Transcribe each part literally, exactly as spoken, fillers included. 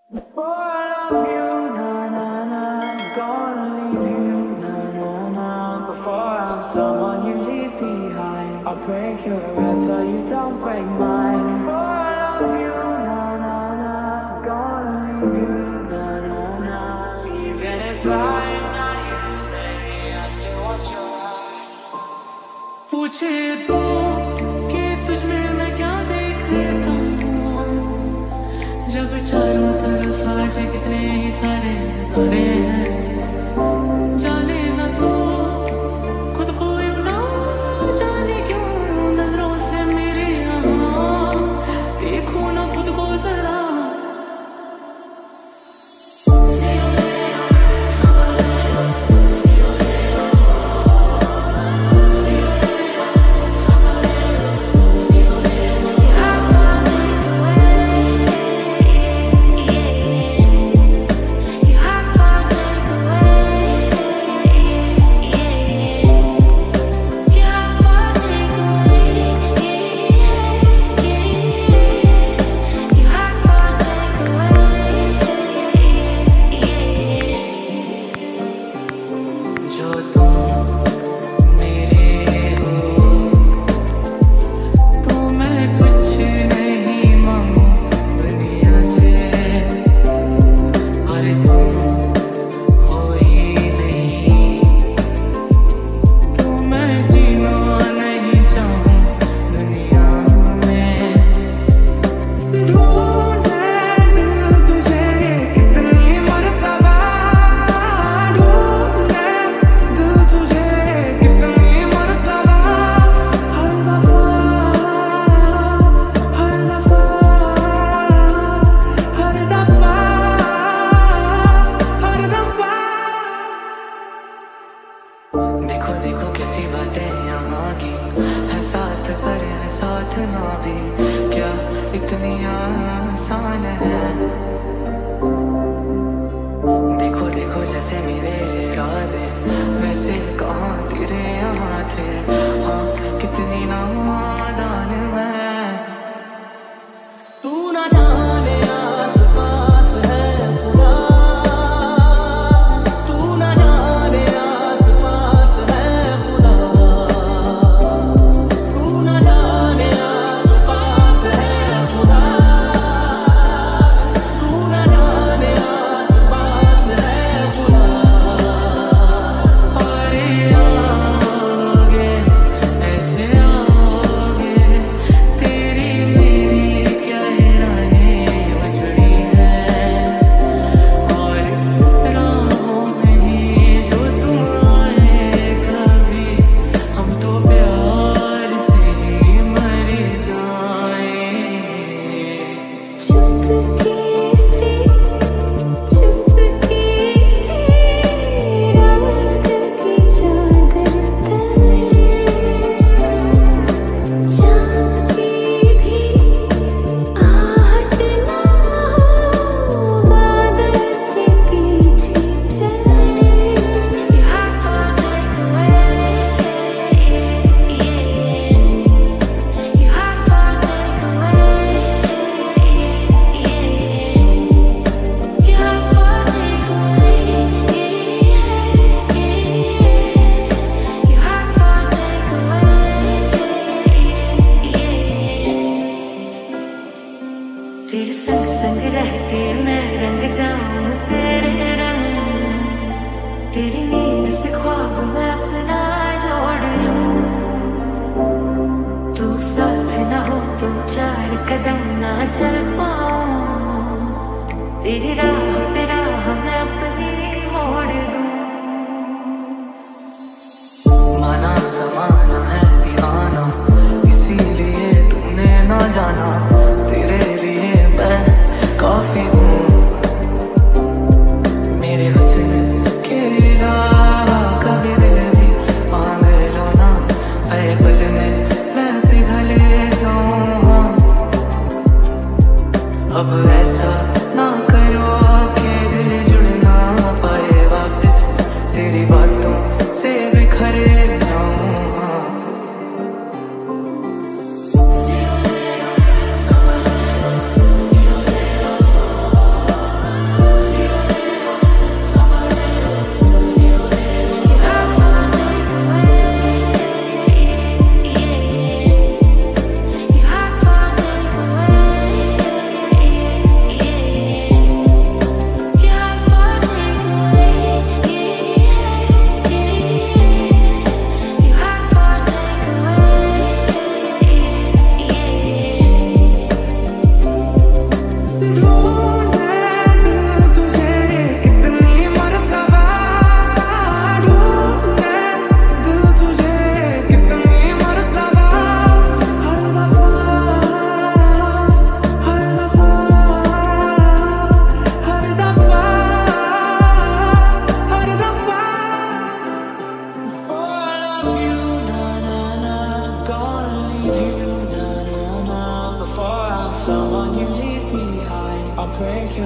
Break your heart so you don't break mine. For I love you, na na na. Gonna leave you, na na na. Even if I'm not yours, baby, I still want your heart. पूछे तो कि तुझ में मैं क्या देखता हूँ, जब चारों तरफ आज कितने ही सारे नजारे हैं। जाने ना तो खुद को यूं ना जाने क्यों नजरों से मेरे यहाँ देखो ना खुद को जरा।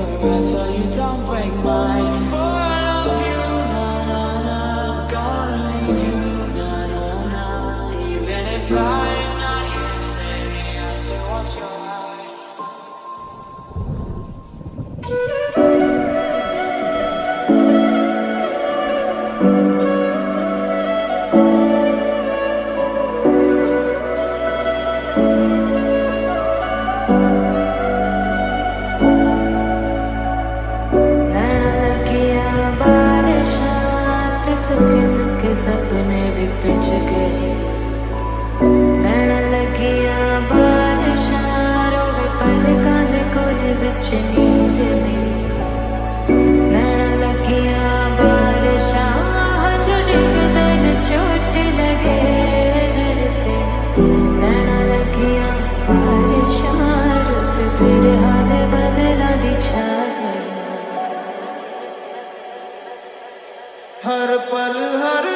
rest so you don't break mine. For I love you, na na na, gonna leave you, na na na. Even if I'm not here to stay, I still want your eye. सपने भी pitch गए नैन लगियां बारिशां रोवे पलकां दे कोने विच नींद मेरी नैन लगियां बारिशां जो डिगदे न चोट लगे दिल ते नैन लगियां बारिशां रुत फिर हाल बदला दी छा गई हर पल हर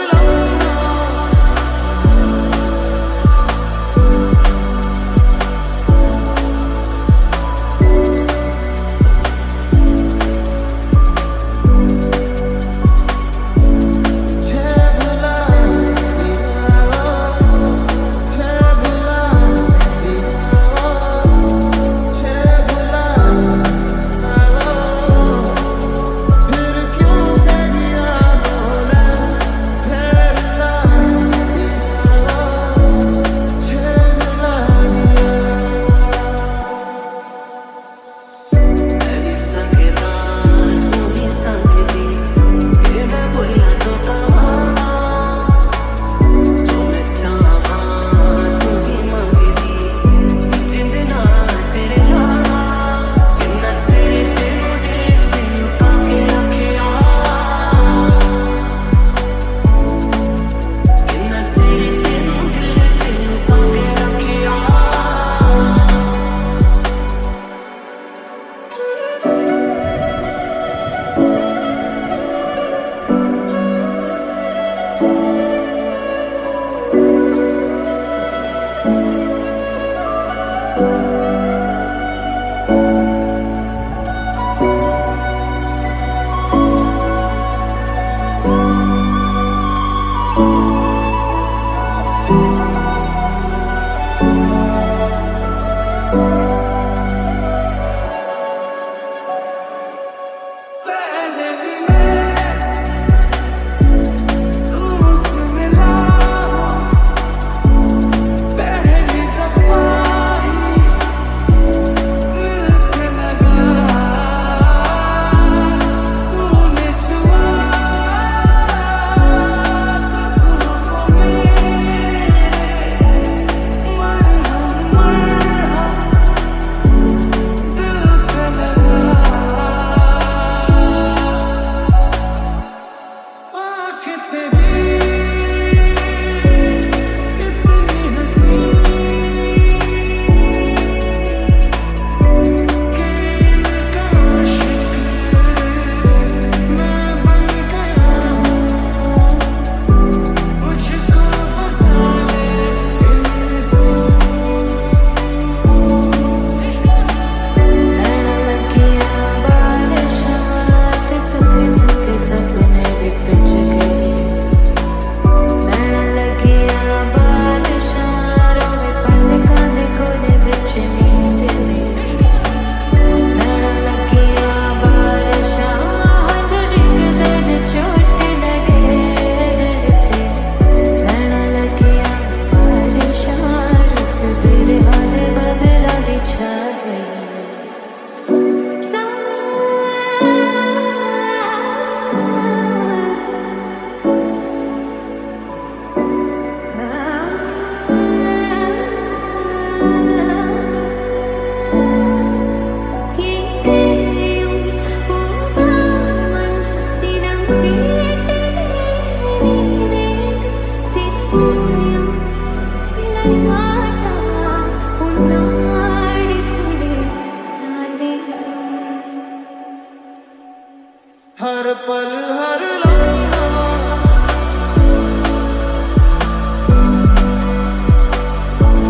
हर पल हर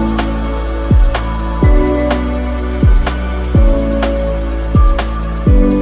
लम्हा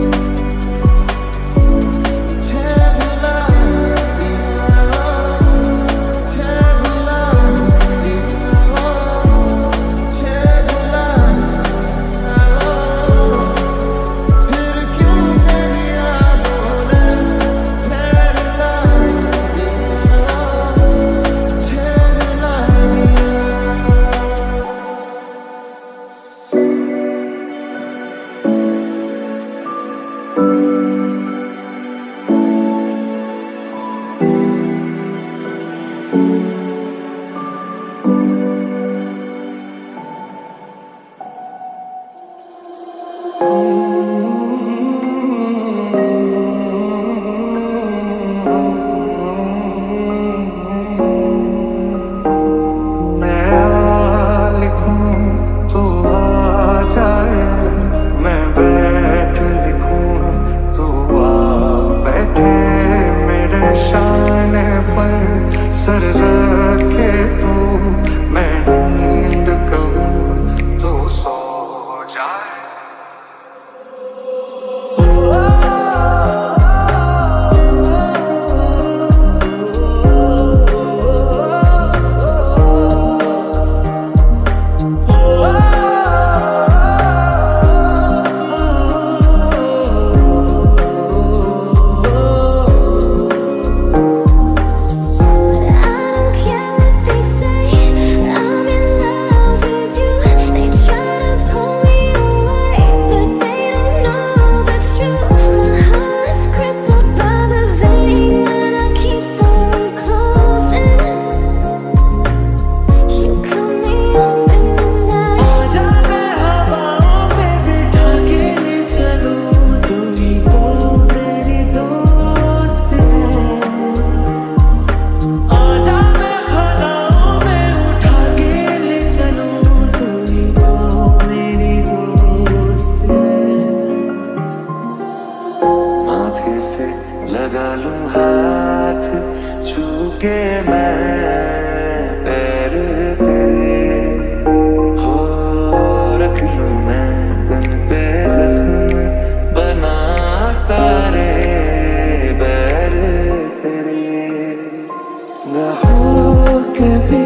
लगा लूं हाथ छू के मैं पैर तेरे, हो रख लूं मैं तन पे जख्म बना सारे बैर तेरे। न हो के भी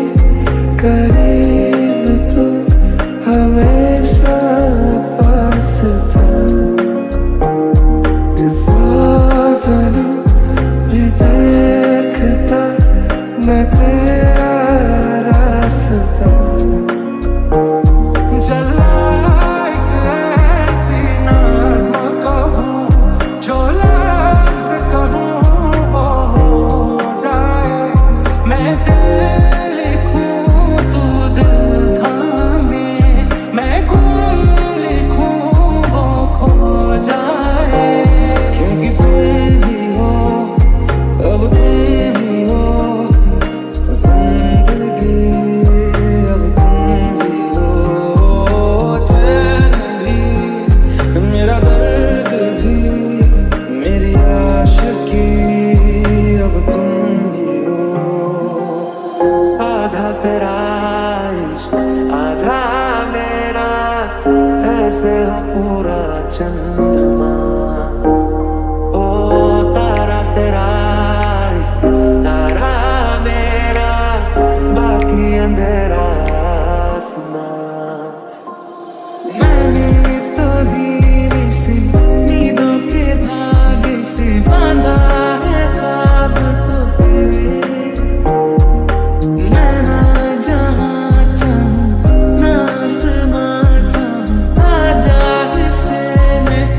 करीब तू हमेशा पास था, भी देखता मैं तेरा रास्ता, जला एक ऐसी नज़्म कहूँ जो लफ्ज़ कहूँ वो हो जाए, मैं दिल लिखूँ तू दिल थामे, मैं गुम लिखूँ वो खो जाए, क्योंकि तुम ही हो, अब तुम ही हो जिंदगी, अब तुम ही हो चैन भी, मेरा दर्द भी, मेरी आशिकी, अब तुम ही हो। आधा तेरा इश्क आधा मेरा, ऐसे हो पूरा चंद्रमा, अंधेरा आसमां। मैंने तो धीरे से नींदों के धागे से बांधा है ख्वाब को तेरे, मैं ना जहाँ चाहूँ ना आसमां चाहूँ, आजा इससे मैं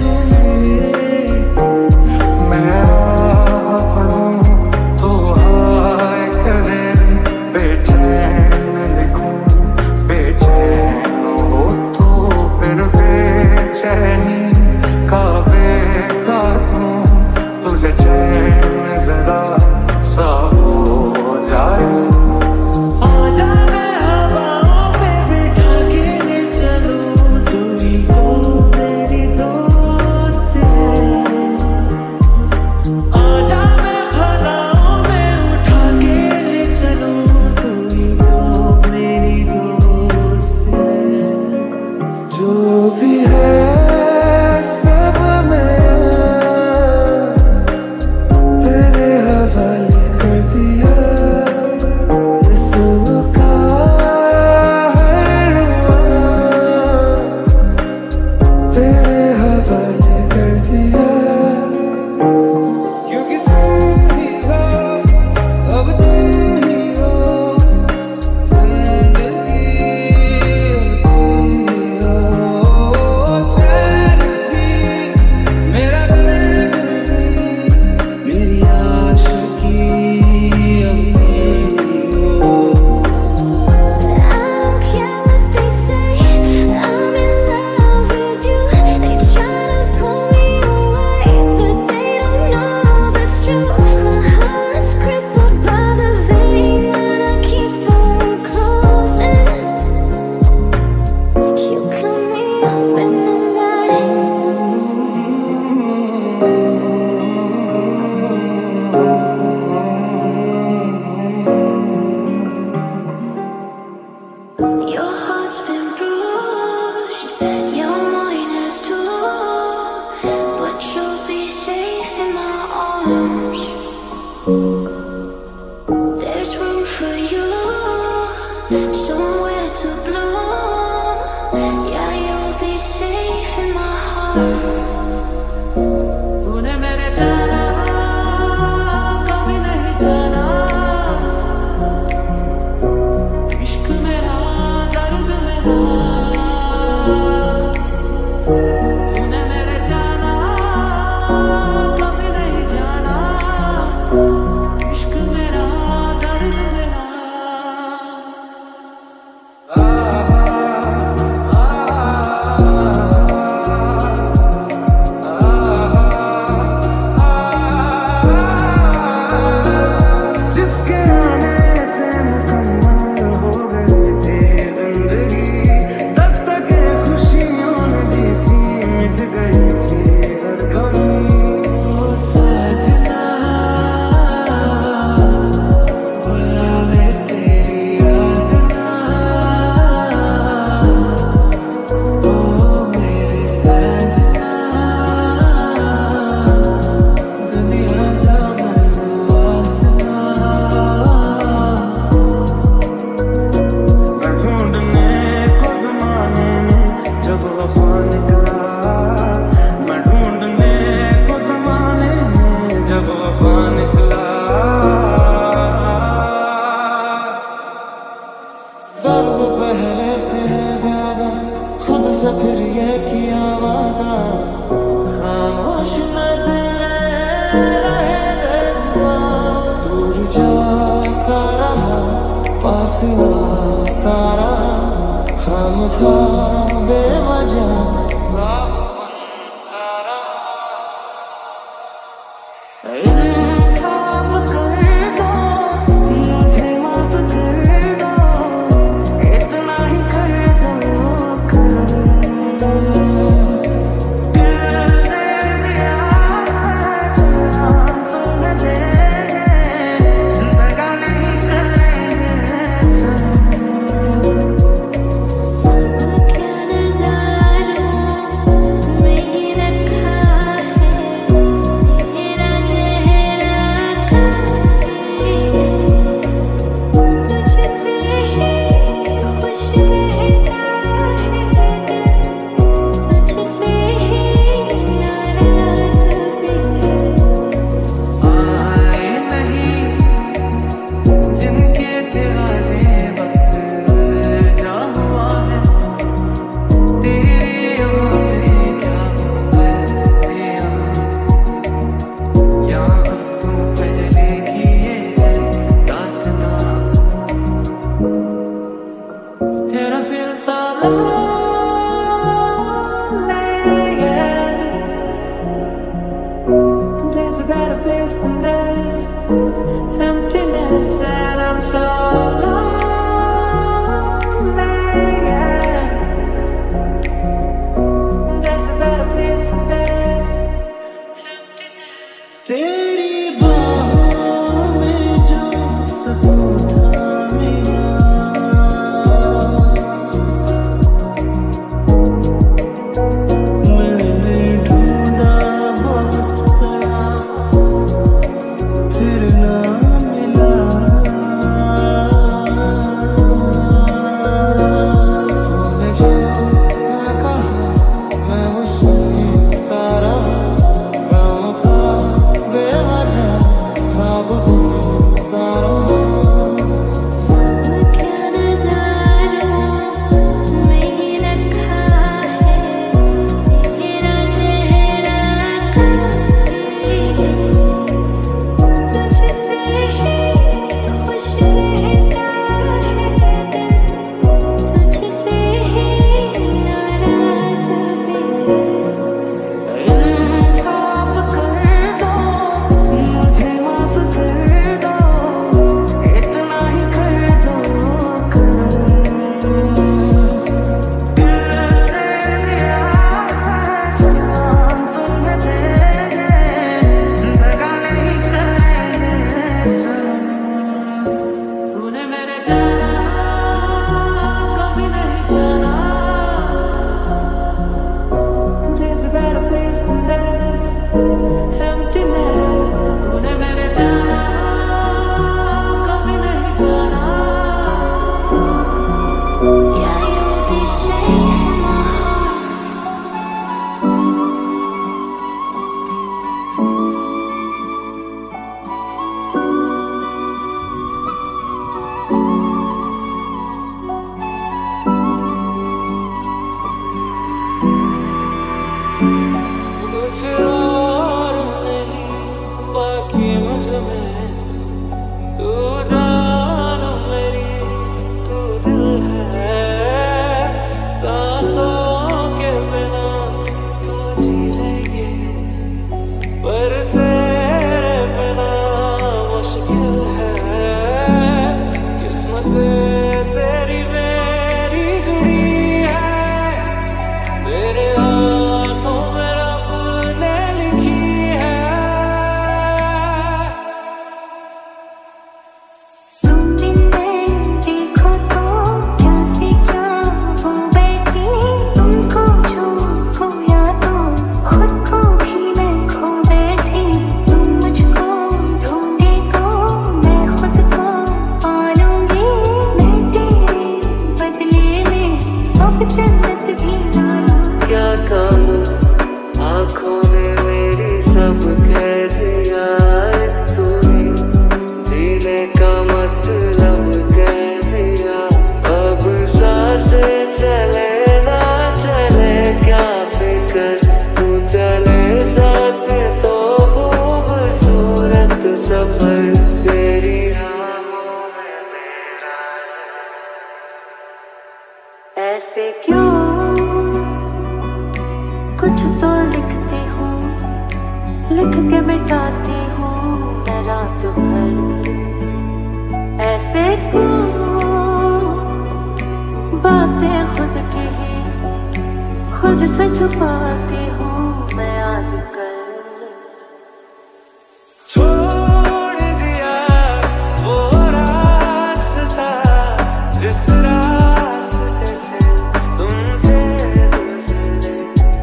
सिवा तारा खामखा बेवजह ख्वाब तारा इंसाफ कर दो मुझे माफ कर दो इतना ही कर दो दिल दे दिया जान तुमने दे दगा नहीं करेंगे सनम क्या नज़ारों में ही रखा है तेरा चेहरा काफी तुझसे ही खुश रहता है तुझसे ही नाराज़ भी आए नहीं जिनके दीवाने वक्त जा हुआ है तेरे यहाँ पे क्या हुआ है यहाँ यहाँ हफ्तों पहले की ये दास्तां And I feel so lonely, yeah. There's a better place than this. Emptiness, and I'm so lonely, yeah. There's a better place than this. Emptiness. तेरी बाहों में जो सुकून था मेरा मैंने ढूंढा बहुत करा फिर ना मिला हमेशा ना कहा मैं उसी तारा खामखा बेवजह ख्वाब तारा क्या नज़ारों में ही रखा है तेरा चेहरा काफी तुझसे ही खुश रहता है तुझसे ही नाराज़ भी इंसाफ कर दो मुझे माफ कर दो इतना ही कर दो दिल दे दिया जान तुमने दे दगा नहीं करेंगे सनम तूने मेरे जाना कभी नहीं जाना There's a better place than this. Emptiness. तूने मेरे जाना कभी नहीं जाना Yeah, you'll be safe in my heart. कुछ और नहीं बाकी मुझ में तू जान मेरी तू दिल है सांसों के बिना तो जी लेंगे पर तेरे बिना मुश्किल है किस्मत तेरी मेरी जुड़ी है मेरे हाथों में रब ने लिखी है तुम दिन में देखो तो क्या से क्या हो बैठी तुमको जो खोया तो खुद को भी मैं खो बैठी लिख के मिटाती हूँ मैं रात भर। ऐसे क्यों बातें खुद की ही खुद से छुपाती हूँ मैं आजकल। छोड़ दिया वो रास्ता जिस रास्ते से तुम थे गुजरे,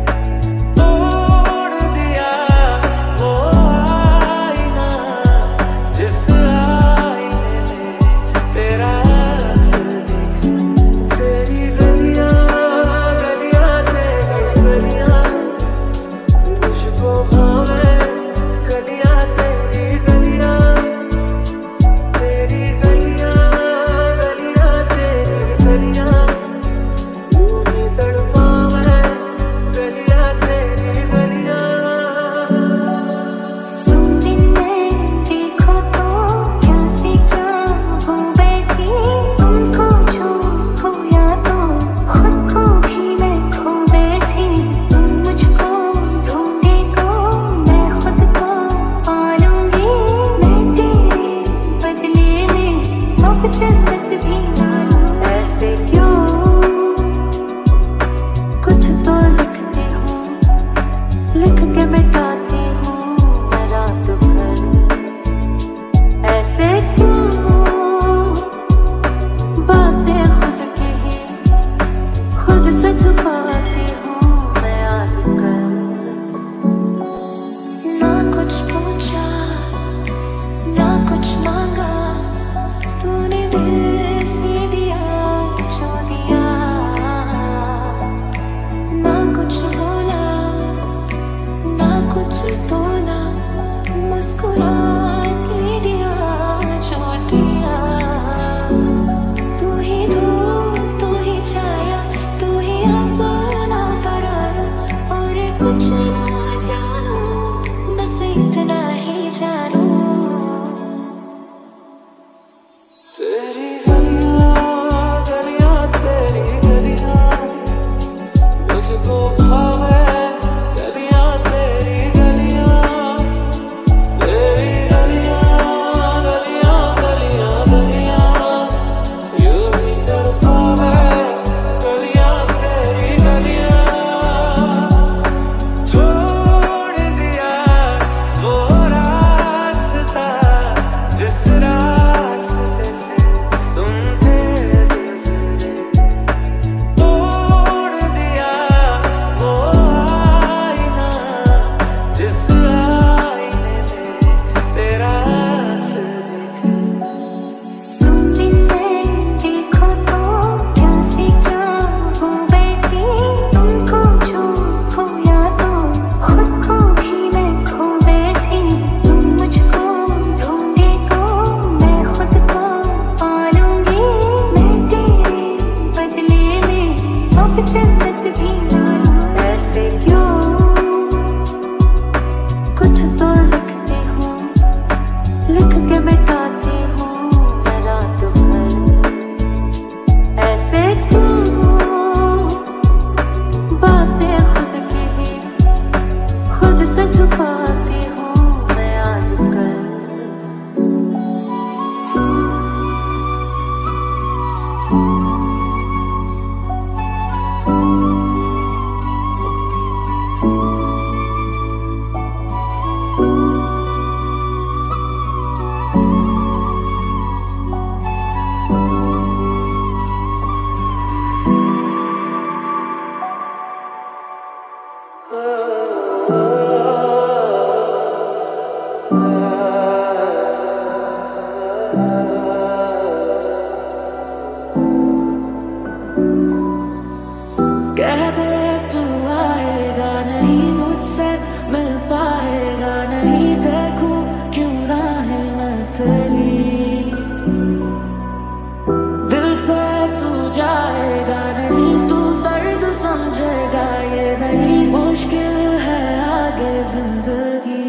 तोड़ दिया वो आईना जिस आईने में तेरा अक्स दिखे। तेरी गलियां गलियां तेरी गलियां मुझको भावे, गलियां तेरी गलियां, तेरी गलियां गलियां तेरी गलियां यूं ही तड़पावे, गलियां तेरी गलियां। तुम दिन में देखो तो क्या से क्या हो बैठी, तुमको जो खोया तो खुद को भी मैं खो बैठी। तुम मुझको ढूंढे तो मैं खुद को पालूंगी, मैं तेरे बदले में अब जन्नत भी ना लूं। ऐसे क्यों कुछ तो लिखते हो, लिख के मिटाती हूँ मैं रात भर। ऐसे क्यों बातें खुद की ही खुद से छुपाती हूँ मैं आजकल। ना कुछ पूछा ना कुछ मांगा, तूने दिल से दिया जो दिया। ना कुछ बोला ना कुछ तोला, मुस्कुरा के दिया जो दिया। तू ही धूप तू ही छाया, तू ही अपना पराया, और कुछ ना जानू बस इतना ही जानू। तेरी गलियां गलियां तेरी गलियां मुझको भावे, गलियां तेरी गलियां, तेरी गलियां गलियां गलियां गलियां यूं ही तड़पावे, गलियां तेरी गलियां। छोड़ दिया वो रास्ता जिस रास्ते से तुम थे गुजरे, तोड़ दिया वो आईना जिस आईने में तेरा अक्स दिखे। तुम दिन में देखो तो क्या से क्या हो बैठी, तुमको जो खोया तो खुद को भी मैं खो बैठी। तुम मुझको ढूंढे तो मैं खुद को पालूंगी, मैं तेरे बदले में अब जन्नत भी ना लूं। ऐसे क्यों कुछ तो लिखते हो, लिख के मिटाती हूँ मैं रात भर। ऐसे क्यों बातें खुद की ही खुद से छुपाती हूँ मैं आजकल। कह दे तू आएगा नहीं मुझसे मिल पाएगा नहीं, देखूं क्यों राहें मैं तेरी। दिल से तू जाएगा नहीं, तू दर्द समझेगा ये नहीं, मुश्किल है आगे जिंदगी।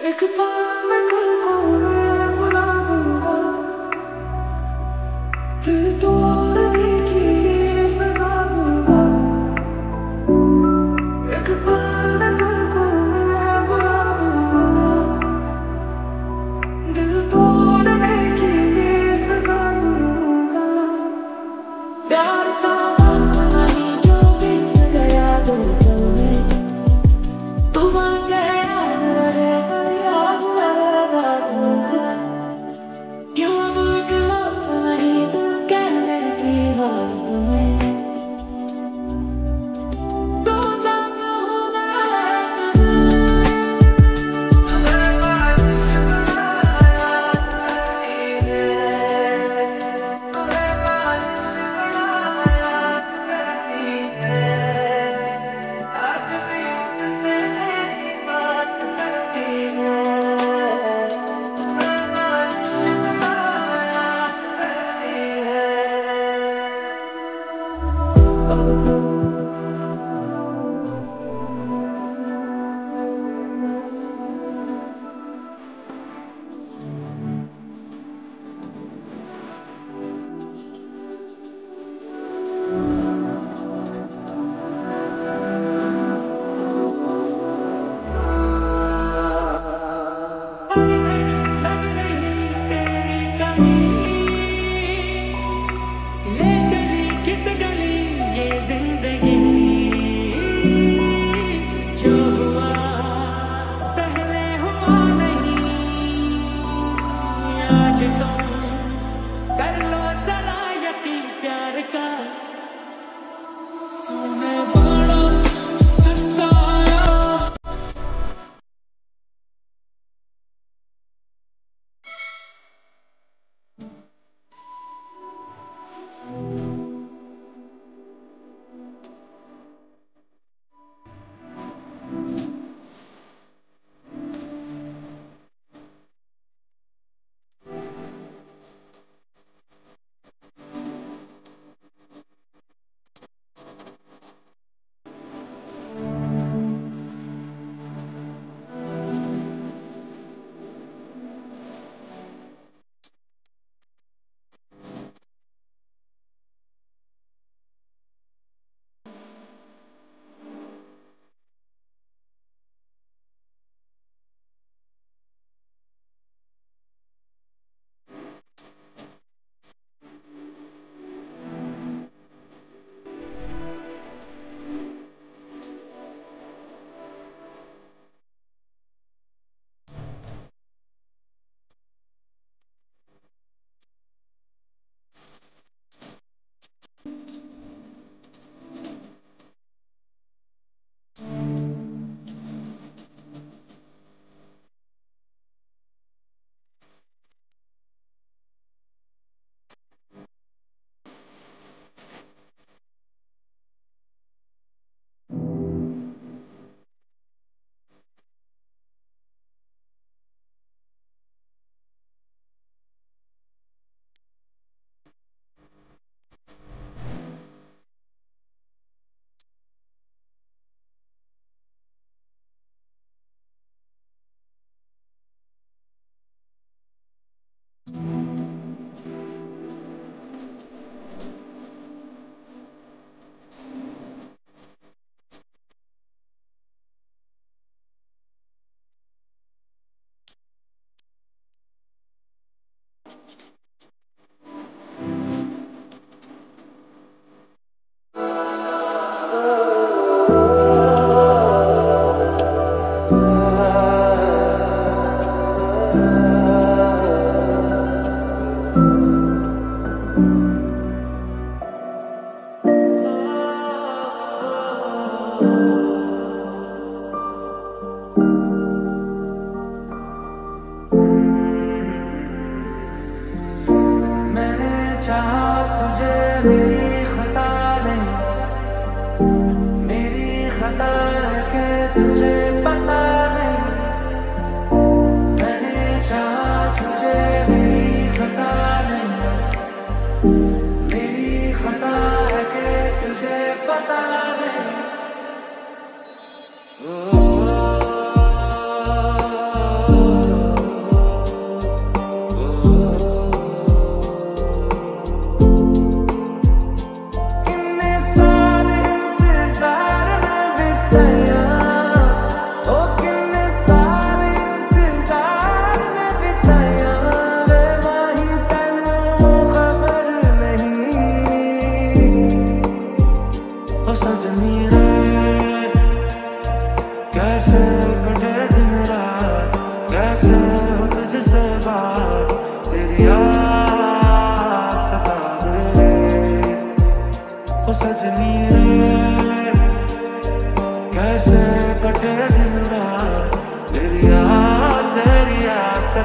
एक पल में तुमको मैं बुला दूंगा, दिल तोड़ने की ये सजा दूंगा। एक पल में तुमको मैं बुला दूंगा, दिल तोड़ने की ये सजा दूंगा। प्यार का नहीं जो बीत गया दो पल में, तू बन गया मेरे याद लगा दूंगा। क्यों अब गिलाफ नहीं दिल कहने की हालत में, तो जाना हूँ मैं तुम्हें बारिश बनाया नहीं है, तुम्हें बारिश बनाया नहीं है। आज भी मुझसे मेरी बात करती है, तुम्हें बारिश बनाया नहीं है। लग रही तेरी कमी, ले चली किस गली ये जिंदगी। जो हुआ पहले हुआ नहीं, आज तुम कर लो जरा यकीन प्यार का। तूने बड़ा सताया,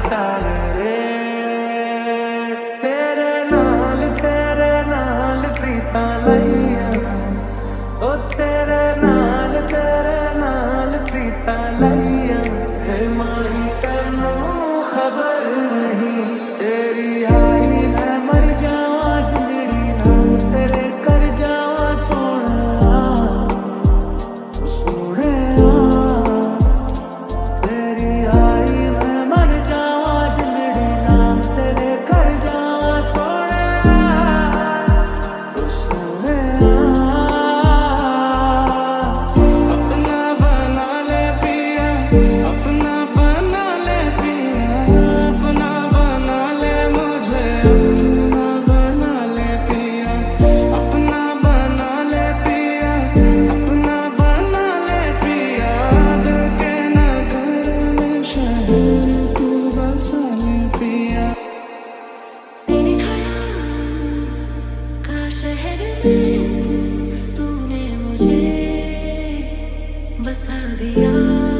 सता रे। तेरे नाल तेरे नाल प्रीता लाइया, ओ तेरे नाल तेरे नाल प्रीता लाइया। है मारी तैनू खबर नहीं तेरी आई मैं मर जावा जिंदड़ी नाम तेरे कर जावा सोना सोने। तेरी आई मैं मर जावा जिंदड़ी नाम तेरे कर जावा सोने सोने। अपना बना ले पिया, अपना बना ले पिया, अपना बना ले मुझे, अपना बना ले पिया, अपना बना ले पिया, अपना बना ले पिया। दिल के नगर में शहर तू बसा ले पिया। तेरे ख्याल का शहर में तूने मुझे बसा दिया।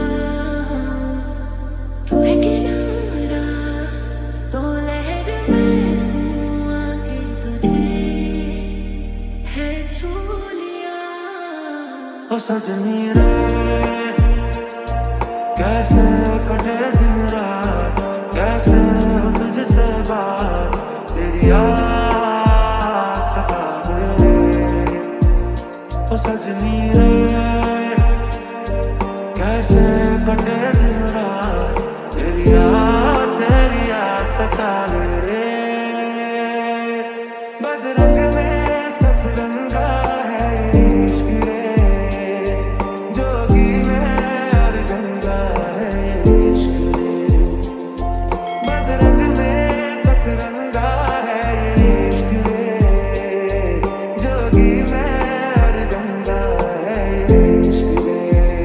तू है किनारा तो लहर में हूँ आके तुझे है छू लिया। ओ सजनी रे कैसे कटे दिन रात, कैसे हो तुझसे बात, तेरी याद सतावे। ओ सजनी रे कैसे कटे दिन रात, तेरी याद तेरी याद सतावे रे। बदरंग में सतरंगा है इश्क रे, जोगी में और गंगा है इश्क रे। बदरंग में सतरंगा है इश्क रे, जोगी में और गंगा है इश्क रे।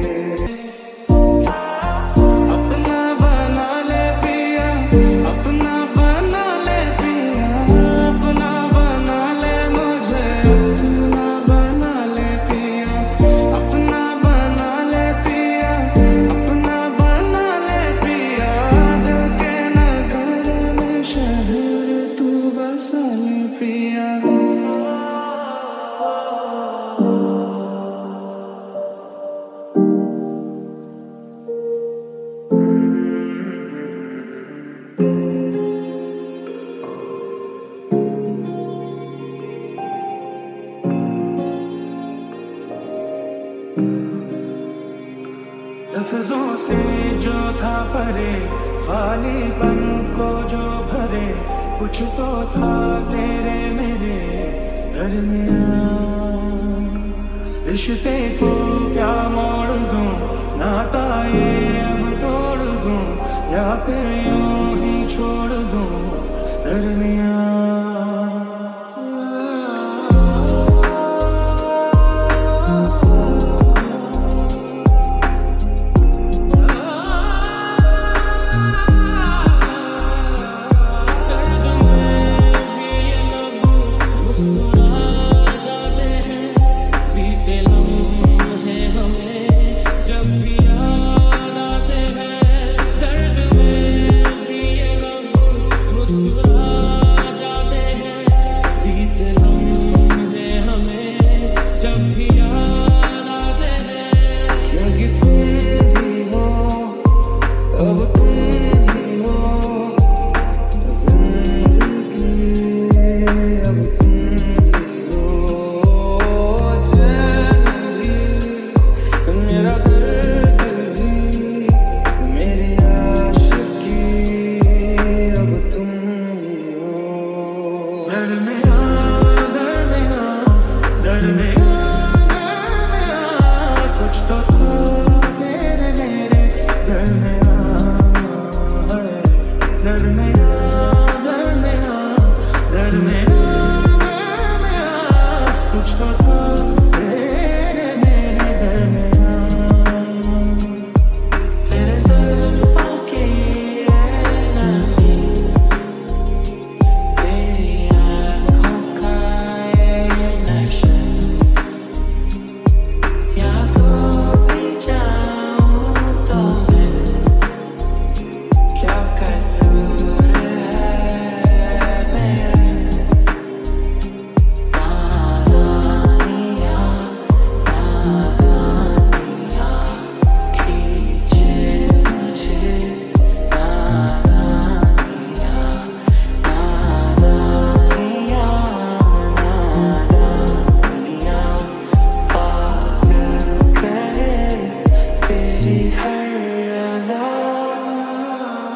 अपना बना ले पिया, अपना बना ले पिया, अपना बना ले मुझे, अपना बना ले पिया, अपना बना ले पिया, अपना बना ले पिया। दिल के नगर में शहर तू बसा ले पिया। लफ्जों से जो था परे, खालीपन को जो भरे, कुछ तो था तेरे मेरे दरमियां। रिश्ते को क्या मोड़ दूं, नाता ये अब तोड़ दूं, या फिर यूं ही छोड़ दूं दरमियां। मुस्कुरा जाते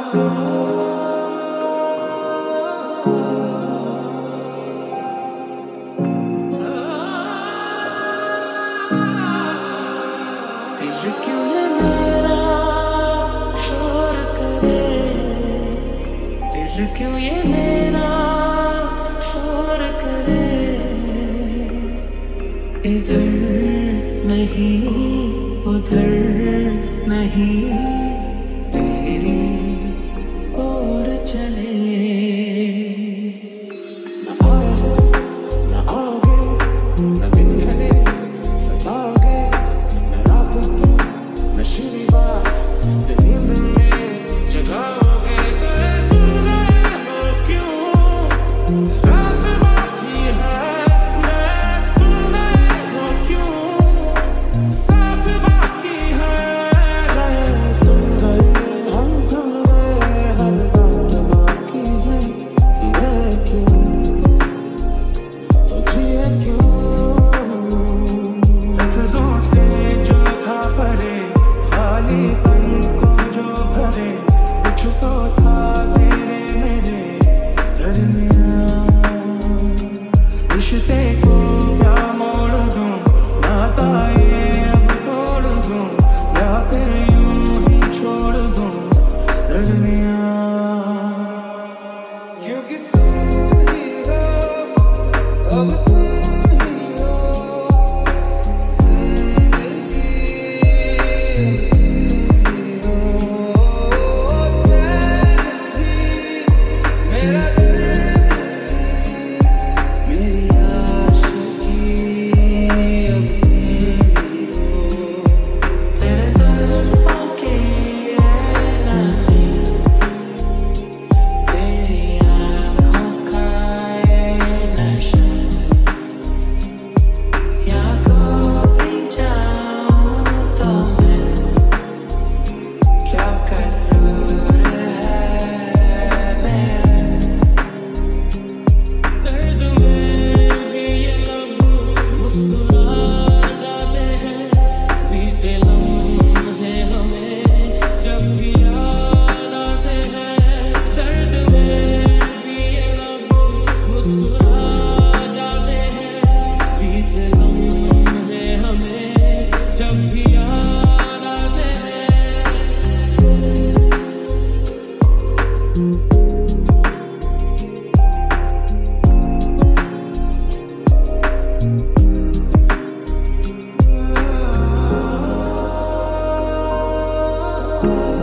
दिल क्यों ये मेरा शोर करे, दिल क्यों ये मेरा शोर करे, इधर नहीं उधर नहीं तेरी ओर चले। न आए न आओगे, न दिन ढले सताओगे, न रात तुम नशीली बात से नींद में जगाओगे। गए तुम गए हो क्यों, रात बाकी है, गए तुम गए हो क्यों, साथ बाकी है। गए तुम गए हम थम गए, हर बात बाकी है। गए क्यों तो जिए क्यों, लफ्जों से जो था परे, खालीपन को जो भरे, कुछ तो था तेरे मेरे दरमियां। रिश्ते को क्या मोड़ दूं, नाता ये अब तोड़ दूं, या फिर यूं ही छोड़ दूं दरमियां। क्योंकि तुम ही हो, अब तुम ही हो जिंदगी, चैन भी मेरा दर्द भी, मेरी आशिकी अब तुम ही हो। तेरे ज़ुल्फ़ों की ये नमी, तेरी आँखों का ये नशा, या कोई जाऊँ तो मैं, क्या कसूर है मेरा। दर्द में भी ये लब मुस्कुरा जाते हैं, बीते लम्हे हमें जब भी याद आते हैं। दर्द में भी ये लब मुस्कुरा जाते हैं, बीते लम्हे हमें जब भी याद आते हैं। Thank